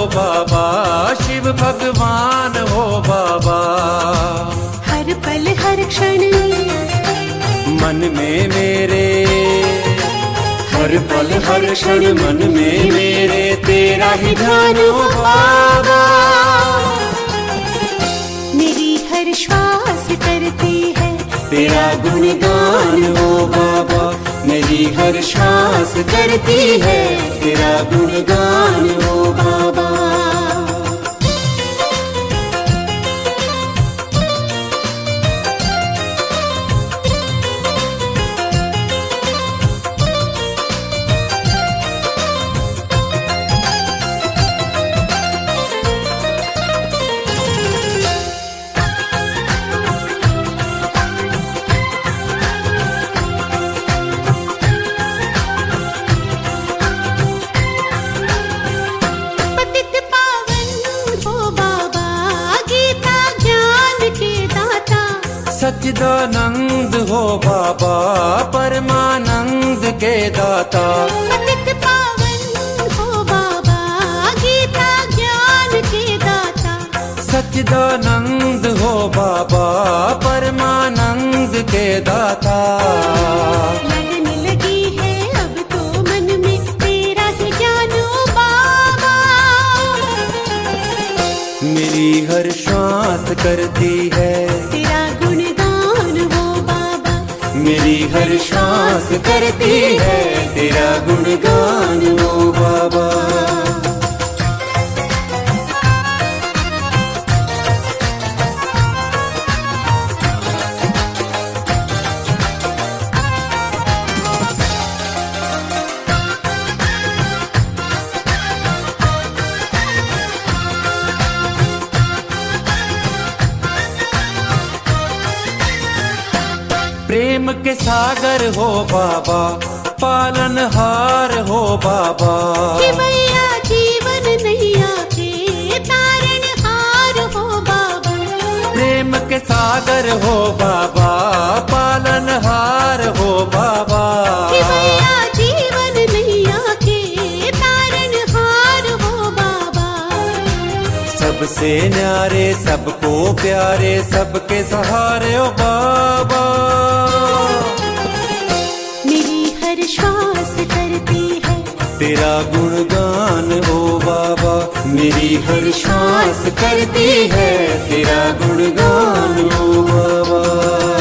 बाबा, शिव भगवान हो बाबा। हर पल हर क्षण मन में मेरे, हर पल हर क्षण मन में मेरे तेरा ही ध्यान हो बाबा। मेरी हर श्वास करती है तेरा गुणगान हो बाबा, मेरी हर श्वास करती है तेरा गुणगान हो बाबा। सच्चिदानंद हो बाबा, परमानंद के दाता। पतित पावन हो बाबा, गीता ज्ञान के दाता। सच्चिदानंद हो बाबा, परमानंद के दाता। लगन लगी है अब तो मन में तेरा ही ज्ञान हो बाबा। मेरी हर श्वास करती है मेरी हर श्वास करती है तेरा गुणगान हो बाबा। प्रेम के सागर हो बाबा, पालनहार हो बाबा। मैया जीवन नैया के तारणहार हो बाबा। प्रेम के सागर हो बाबा, पालनहार हो बाबा। मैया जीवन नैया के तारणहार हो बाबा। सबसे न्यारे सबको प्यारे सबके सहारे हो बाबा। श्वास करती है तेरा गुणगान हो बाबा, मेरी हर श्वास करती है तेरा गुणगान हो बाबा।